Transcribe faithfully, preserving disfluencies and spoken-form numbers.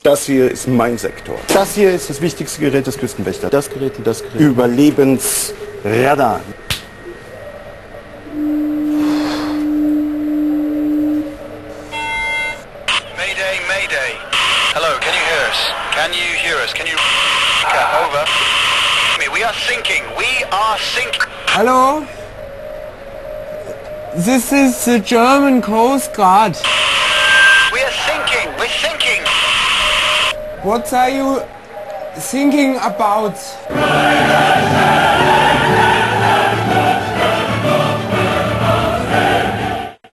Das hier ist mein Sektor. Das hier ist das wichtigste Gerät des Küstenwächters. Das Gerät und das Gerät. Überlebensradar. Mayday, Mayday. Hello, can you hear us? Can you hear us? Can you... Over. We are sinking. We are sinking. Hello? This is the German Coast Guard. We are sinking. We're sinking. What are you thinking about?